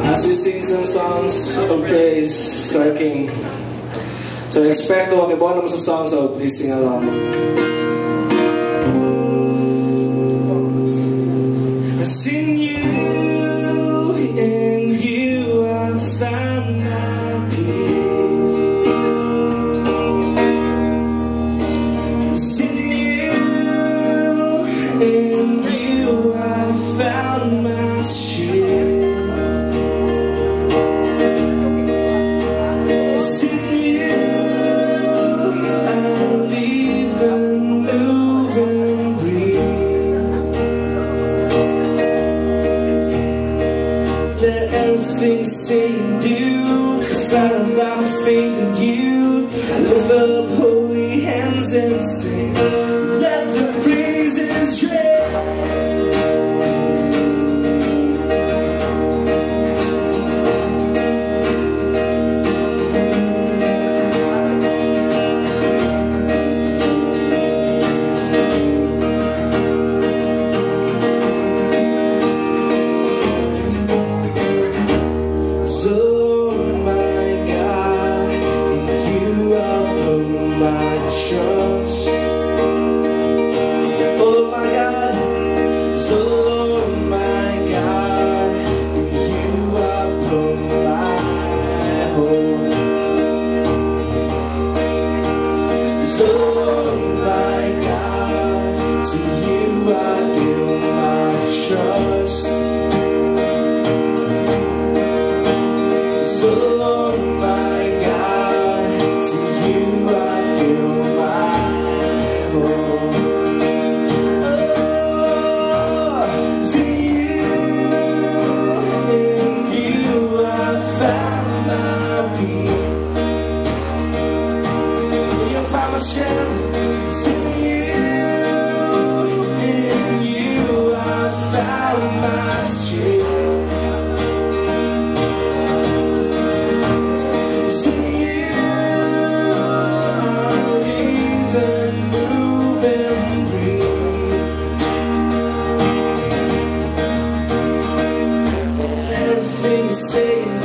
as we sing some songs of praise to our King. So expect to makibuan naman sa song, so please sing along. It's in you I found my peace. It's in you I found my strength. Let everything say and do, found by faith in you. Lift up holy hands and sing. Let the praises ring. Say